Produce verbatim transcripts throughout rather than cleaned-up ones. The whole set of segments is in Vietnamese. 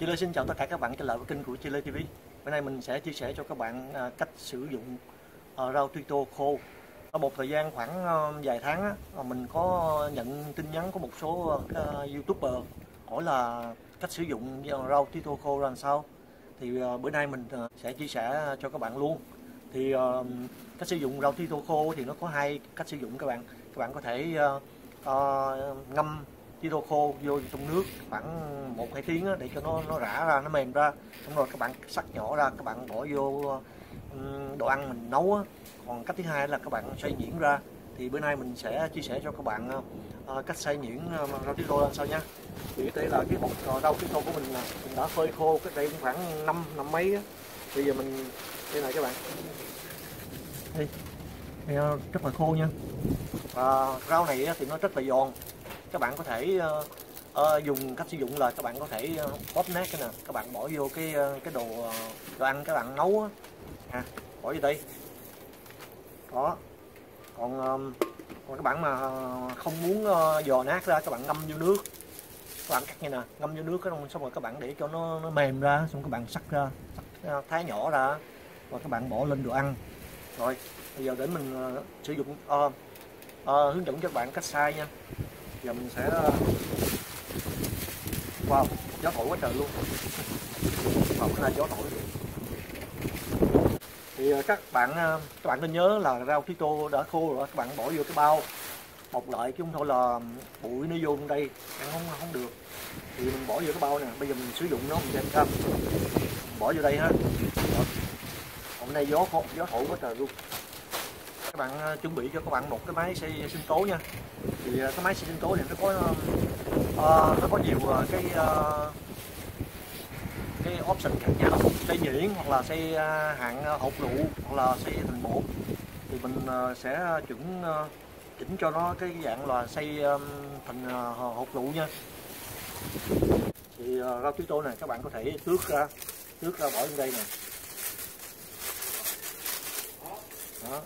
Chi Lê xin chào tất cả các bạn trở lại với kênh của Chi Lê ti vi. Hôm nay mình sẽ chia sẻ cho các bạn cách sử dụng rau tía tô khô. Ở một thời gian khoảng vài tháng á, mình có nhận tin nhắn của một số YouTuber hỏi là cách sử dụng rau tía tô khô ra làm sao. Thì bữa nay mình sẽ chia sẻ cho các bạn luôn. Thì cách sử dụng rau tía tô khô thì nó có hai cách sử dụng các bạn. Các bạn có thể uh, ngâm tía tô khô vô trong nước khoảng một hai tiếng để cho nó nó rã ra, nó mềm ra, xong rồi các bạn cắt nhỏ ra, các bạn bỏ vô đồ ăn mình nấu á. Còn cách thứ hai là các bạn xay nhuyễn ra. Thì bữa nay mình sẽ chia sẻ cho các bạn uh, cách xay nhuyễn uh, rau tía tô làm sao nha. Thì đây là cái bột rau tía tô của mình, là mình đã phơi khô cách đây khoảng năm năm mấy á. Bây giờ mình đây này các bạn, đây, đây rất là khô nha. Và rau này thì nó rất là giòn. Các bạn có thể uh, uh, dùng cách sử dụng là các bạn có thể uh, bóp nát cái nè, các bạn bỏ vô cái uh, cái đồ uh, đồ ăn các bạn nấu á, à, bỏ vô đây đó. Còn uh, còn các bạn mà không muốn uh, giò nát ra, các bạn ngâm vô nước, các bạn cắt như nè, ngâm vô nước cái xong rồi các bạn để cho nó, nó mềm ra, xong các bạn sắc ra, sắc, uh, thái nhỏ ra, rồi các bạn bỏ lên đồ ăn. Rồi bây giờ để mình uh, sử dụng uh, uh, hướng dẫn cho các bạn cách xay nha. Giờ mình sẽ wow, gió thổi quá trời luôn. Wow, cái này gió thổi. Thì các bạn các bạn nên nhớ là rau tía tô đã khô rồi, các bạn bỏ vô cái bao bọc lại, chứ không thôi là bụi nó vô trong đây ăn không không được. Thì mình bỏ vô cái bao nè, bây giờ mình sử dụng nó, mình đem ra bỏ vô đây ha. Rồi. Hôm nay gió gió thổi quá trời luôn. Các bạn chuẩn bị cho các bạn một cái máy xay sinh tố nha. Thì cái máy xay sinh tố này nó có uh, nó có nhiều uh, cái uh, cái option khác nhau, xay nhuyễn hoặc là xay uh, hạn hột lựu hoặc là xay thành bột. Thì mình uh, sẽ chuẩn uh, chỉnh cho nó cái dạng là xay um, thành uh, hột lựu nha. Thì uh, rau tía tô này các bạn có thể tước ra, tước ra bỏ trong đây nè. Đó.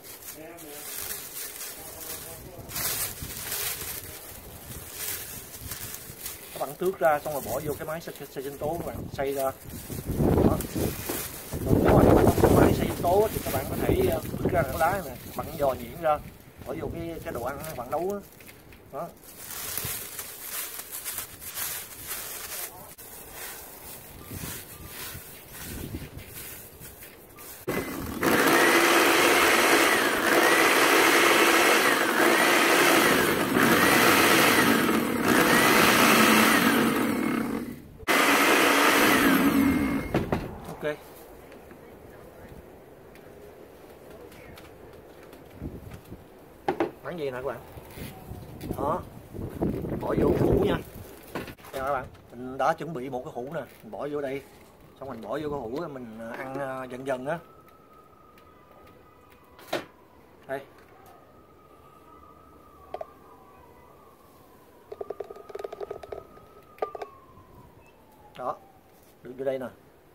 Các bạn tước ra xong rồi bỏ vô cái máy xay, xay sinh tố, các bạn xay ra. Đó. Còn nếu mà các bạn không có máy xay sinh tố thì các bạn có thể tước ra cái lá này, bạn giò nhuyễn ra, bỏ vô cái cái đồ ăn các bạn nấu đó. Đó. Ok. Bán gì nè các bạn. Đó. Bỏ vô cái hũ nha. Đây các bạn, mình đã chuẩn bị một cái hũ nè, mình bỏ vô đây. Xong mình bỏ vô cái hũ mình ăn dần dần á. Đây. Đó. Được vô đây nè.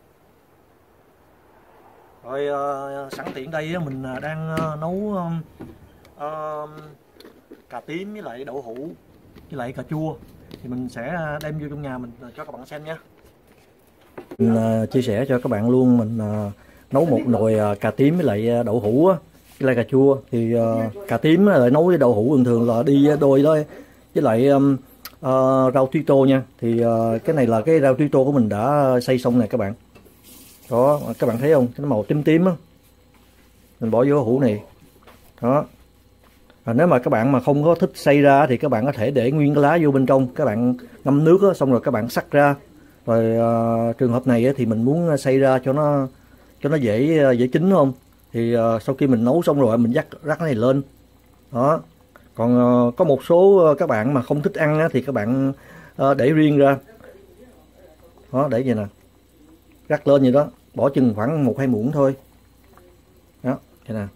Rồi uh, sẵn tiện đây mình đang uh, nấu uh, uh, cà tím với lại đậu hũ với lại cà chua, thì mình sẽ đem vô trong nhà mình cho các bạn xem nha. Mình uh, chia sẻ cho các bạn luôn, mình uh, nấu một nồi uh, cà tím với lại đậu hũ á, với lại cà chua. Thì uh, cà tím lại nấu với đậu hũ thường thường là đi đôi thôi, với lại um, uh, rau tía tô nha. Thì uh, cái này là cái rau tía tô của mình đã xay xong nè các bạn. Đó, các bạn thấy không, cái màu tím tím á, mình bỏ vô hũ này. Đó. À, nếu mà các bạn mà không có thích xay ra thì các bạn có thể để nguyên cái lá vô bên trong, các bạn ngâm nước á, xong rồi các bạn xắt ra. Rồi uh, trường hợp này á, thì mình muốn xay ra cho nó cho nó dễ dễ chín không? Thì uh, sau khi mình nấu xong rồi mình dắt rắc cái này lên. Đó. Còn uh, có một số các bạn mà không thích ăn á, thì các bạn uh, để riêng ra. Đó, để vậy nè. Rắc lên vậy đó, bỏ chừng khoảng một hai muỗng thôi. Đó, vậy nè.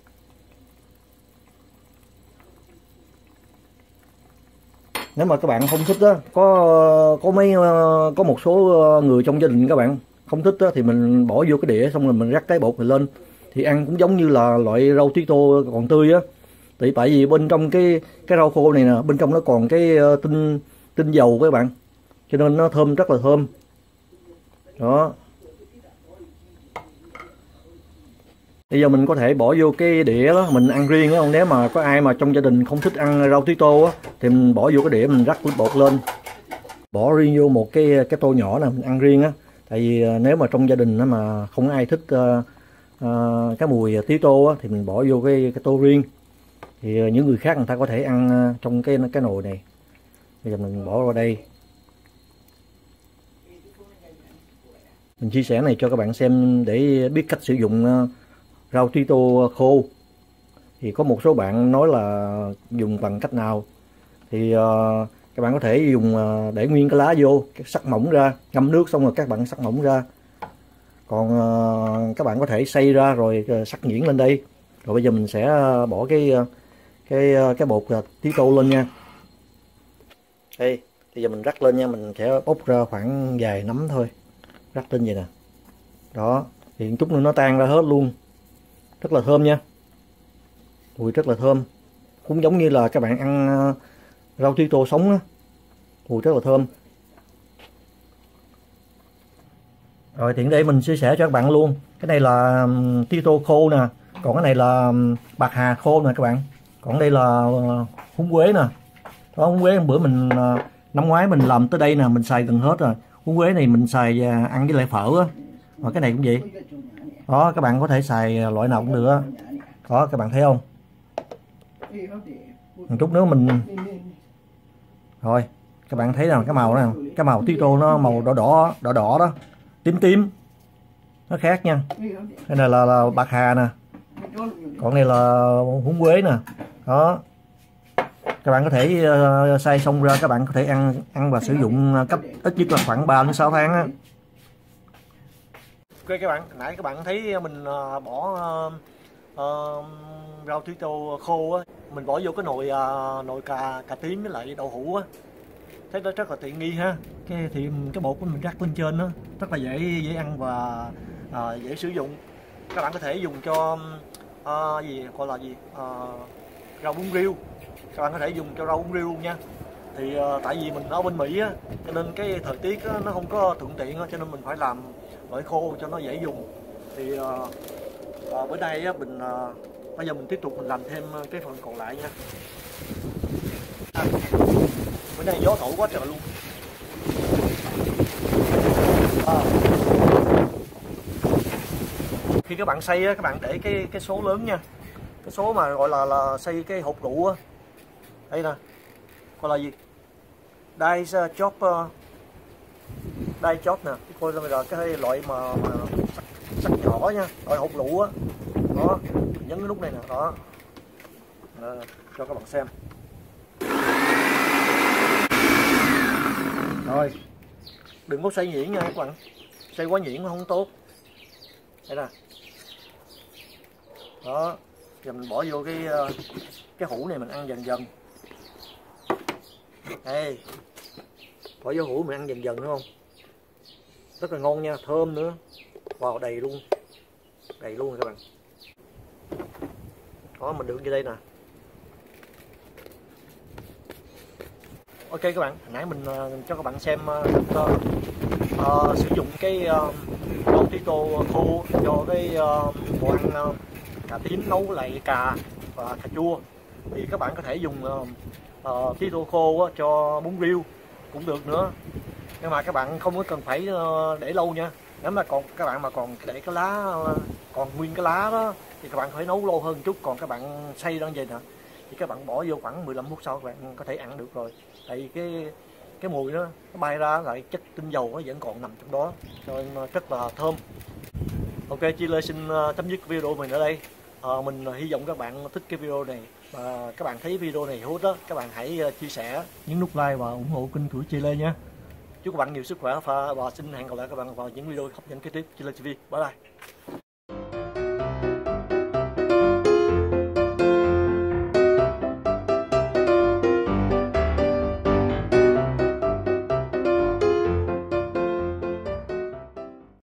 Nếu mà các bạn không thích á, có có mấy có một số người trong gia đình các bạn không thích á, thì mình bỏ vô cái đĩa xong rồi mình rắc cái bột này lên, thì ăn cũng giống như là loại rau tía tô còn tươi á. Thì tại vì bên trong cái cái rau khô này nè, bên trong nó còn cái tinh tinh dầu các bạn, cho nên nó thơm, rất là thơm. Đó. Bây giờ mình có thể bỏ vô cái đĩa đó mình ăn riêng á. Nếu mà có ai mà trong gia đình không thích ăn rau tía tô á thì mình bỏ vô cái đĩa mình rắc bột lên, bỏ riêng vô một cái cái tô nhỏ nè mình ăn riêng á. Tại vì nếu mà trong gia đình mà không ai thích uh, uh, cái mùi tía tô á thì mình bỏ vô cái cái tô riêng, thì những người khác người ta có thể ăn trong cái cái nồi này. Bây giờ mình bỏ vào đây. Mình chia sẻ này cho các bạn xem để biết cách sử dụng uh, rau tía tô khô. Thì có một số bạn nói là dùng bằng cách nào thì uh, các bạn có thể dùng uh, để nguyên cái lá vô, sắc mỏng ra, ngâm nước xong rồi các bạn sắc mỏng ra. Còn uh, các bạn có thể xay ra rồi uh, sắc nhuyễn lên đây. Rồi bây giờ mình sẽ uh, bỏ cái uh, cái uh, cái bột uh, tía tô lên nha. Đây, bây giờ mình rắc lên nha, mình sẽ bốc ra khoảng vài nắm thôi. Rắc lên vậy nè. Đó, thì chút nữa nó tan ra hết luôn. Rất là thơm nha. Mùi rất là thơm. Cũng giống như là các bạn ăn uh, rau tía tô sống á. Mùi rất là thơm. Rồi tiện đây mình chia sẻ cho các bạn luôn. Cái này là um, tía tô khô nè. Còn cái này là um, bạc hà khô nè các bạn. Còn đây là uh, húng quế nè. Đó, húng quế bữa mình uh, năm ngoái mình làm tới đây nè, mình xài gần hết rồi. Húng quế này mình xài uh, ăn với lại phở á. Và cái này cũng vậy. Đó, các bạn có thể xài loại nào cũng được á. Đó, các bạn thấy không? Một chút nữa mình rồi các bạn thấy nào cái màu này, cái màu tía tô nó màu đỏ đỏ đỏ đỏ đó, tím tím, nó khác nha. Cái này là, là bạc hà nè, còn này là húng quế nè. Đó, các bạn có thể uh, xay xong ra các bạn có thể ăn ăn và sử dụng cấp ít nhất là khoảng ba đến sáu tháng á. Ok các bạn, nãy các bạn thấy mình uh, bỏ uh, uh, rau tía tô khô á, mình bỏ vô cái nồi uh, nồi cà cà tím với lại đậu hũ á, thấy nó rất là tiện nghi ha. Cái thì cái bột của mình rắc lên trên đó rất là dễ dễ ăn và uh, dễ sử dụng. Các bạn có thể dùng cho uh, gì gọi là gì uh, rau bún riêu, các bạn có thể dùng cho rau bún riêu luôn nha. Thì uh, tại vì mình ở bên Mỹ á, cho nên cái thời tiết á, nó không có thuận tiện á, cho nên mình phải làm loại khô cho nó dễ dùng. Thì uh, uh, bữa nay á, mình uh, bây giờ mình tiếp tục mình làm thêm cái phần còn lại nha. À, bữa nay gió thổi quá trời luôn. À, khi các bạn xay á, các bạn để cái cái số lớn nha, cái số mà gọi là là xay cái hột lựu á. Đây nè, gọi là gì? Dice chop, dice chop nè, coi là cái loại mà, mà sắc, sắc nhỏ nha, loại hột lựu á. Đó, nhấn cái nút này nè, đó. À, cho các bạn xem. Rồi, đừng có xay nhuyễn nha các bạn, xay quá nhuyễn nó không tốt. Đây nè. Đó, giờ mình bỏ vô cái cái hũ này mình ăn dần dần. Đây, bỏ vô hũ mình ăn dần dần đúng không? Rất là ngon nha, thơm nữa. Vào đầy luôn, đầy luôn rồi các bạn. Đó, mình đựng vô đây nè. Ok các bạn, hồi nãy mình uh, cho các bạn xem uh, uh, uh, sử dụng cái rau tía tô khô cho cái uh, món ăn uh, cà tím nấu lại cà và cà chua. Thì các bạn có thể dùng uh, uh, tía tô khô uh, cho bún riêu cũng được nữa. Nhưng mà các bạn không có cần phải uh, để lâu nha. Nếu mà còn các bạn mà còn để cái lá uh, còn nguyên cái lá đó thì các bạn phải nấu lâu hơn chút. Còn các bạn xay đang vậy nè thì các bạn bỏ vô khoảng mười lăm phút sau các bạn có thể ăn được rồi. Tại vì cái cái mùi đó nó bay ra lại chất tinh dầu nó vẫn còn nằm trong đó, cho nên rất là thơm. Ok, Chi Lê xin chấm dứt video mình ở đây. À, mình hy vọng các bạn thích cái video này và các bạn thấy video này hữu ích đó, các bạn hãy chia sẻ, nhấn nút like và ủng hộ kênh của Chi Lê nhé. Chúc các bạn nhiều sức khỏe và xin hẹn gặp lại các bạn vào những video hấp dẫn kế tiếp. Chi Lê ti vi, bye bye.